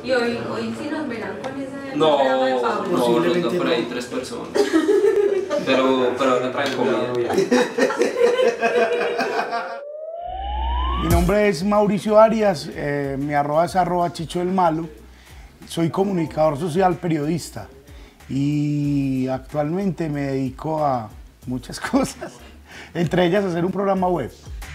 Y hoy sí nos verán con ese No, programa de Pablo. no, nos dan por ahí 3 personas. Pero ahora traen comida. Mi nombre es Mauricio Arias, mi arroba es @Chicho el Malo. Soy comunicador social, periodista y actualmente me dedico a muchas cosas, entre ellas a hacer un programa web.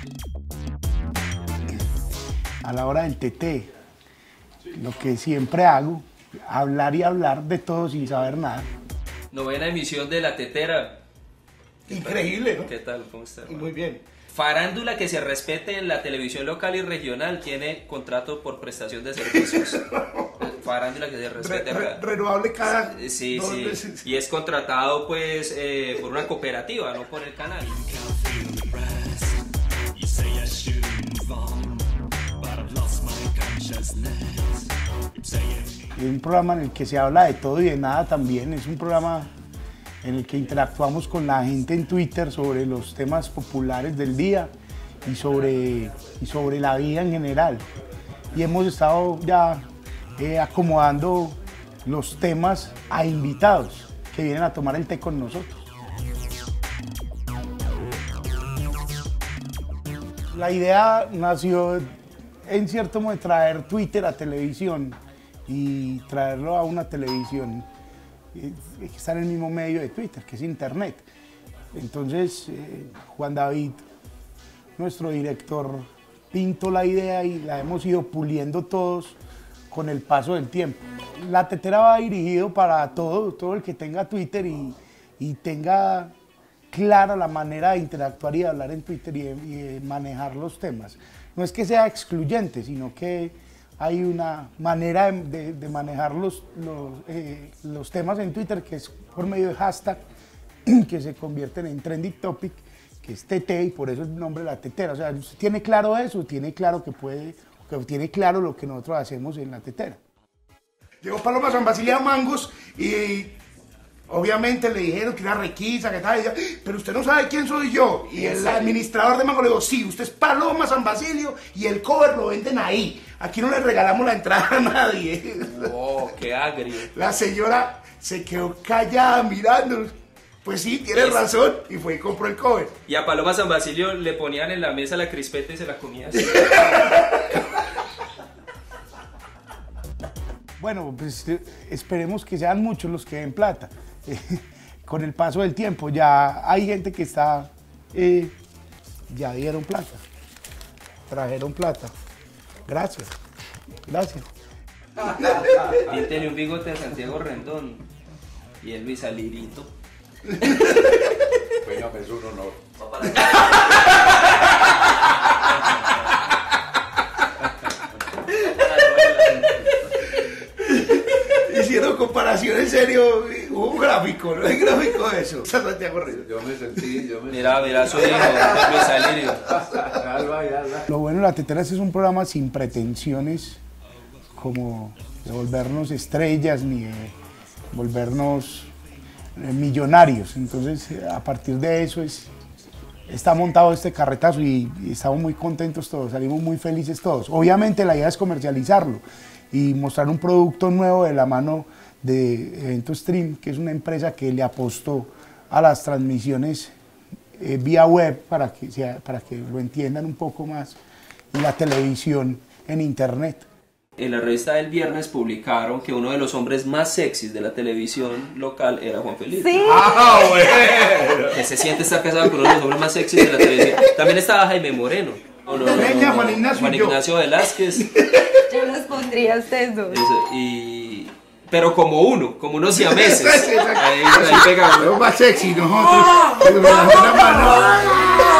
A la hora del TT, lo que siempre hago, hablar y hablar de todo sin saber nada. Novena emisión de La Tetera. Increíble, ¿no? ¿Qué tal? ¿Cómo está, hermano? Muy bien. Farándula que se respete en la televisión local y regional tiene contrato por prestación de servicios. Farándula que se respete acá. Renovable cada Sí, dos sí. veces. Y es contratado pues por una cooperativa, no por el canal. Es un programa en el que se habla de todo y de nada también. Es un programa en el que interactuamos con la gente en Twitter sobre los temas populares del día y sobre la vida en general. Y hemos estado ya acomodando los temas a invitados que vienen a tomar el té con nosotros. La idea nació en cierto modo de traer Twitter a televisión y traerlo a una televisión que está en el mismo medio de Twitter, que es Internet. Entonces, Juan David, nuestro director, pintó la idea y la hemos ido puliendo todos con el paso del tiempo. La Tetera va dirigido para todo el que tenga Twitter y tenga clara la manera de interactuar y de hablar en Twitter y de manejar los temas. No es que sea excluyente, sino que hay una manera de manejar los temas en Twitter que es por medio de hashtag que se convierten en trending topic, que es TT, y por eso el nombre de La Tetera. O sea, usted tiene claro eso, tiene claro tiene claro lo que nosotros hacemos en La Tetera. Llegó Paloma San Basilio a Mangos y obviamente le dijeron que era requisa, que tal, y ella, pero usted no sabe quién soy yo. Y el administrador de Mango le dijo, sí, usted es Paloma San Basilio y el cover lo venden ahí. Aquí no le regalamos la entrada a nadie. ¡Oh, qué agrio! La señora se quedó callada mirándonos. Pues sí, tiene razón. Y fue y compró el cover. Y a Paloma San Basilio le ponían en la mesa la crispeta y se la comía así. Bueno, pues esperemos que sean muchos los que den plata. Con el paso del tiempo ya hay gente que está, ya dieron plata, trajeron plata. Gracias, gracias. Y tiene un bigote de Santiago Rendón y el Luis Alirito. Venga, es un honor. Hicieron comparación en serio, hubo un gráfico, ¿no hay gráfico de eso? Santiago Rendón. Yo me sentí, Mira su hijo, Luis Alirio. Lo bueno de La Tetera es un programa sin pretensiones como de volvernos estrellas ni de volvernos millonarios. Entonces, a partir de eso está montado este carretazo y estamos muy contentos todos, salimos muy felices todos. Obviamente la idea es comercializarlo y mostrar un producto nuevo de la mano de Evento Stream, que es una empresa que le apostó a las transmisiones vía web para que lo entiendan un poco más, y la televisión en internet. En la revista del viernes publicaron que uno de los hombres más sexys de la televisión local era Juan Felipe. Sí. ¡Ah, bueno! Que se siente estar casado con uno de los hombres más sexys de la televisión. También estaba Jaime Moreno. Juan Ignacio Juan y yo. Ignacio Velázquez. Yo los pondría a ustedes dos. Pero como unos siameses. Ahí pegamos. Lo más sexy, nosotros.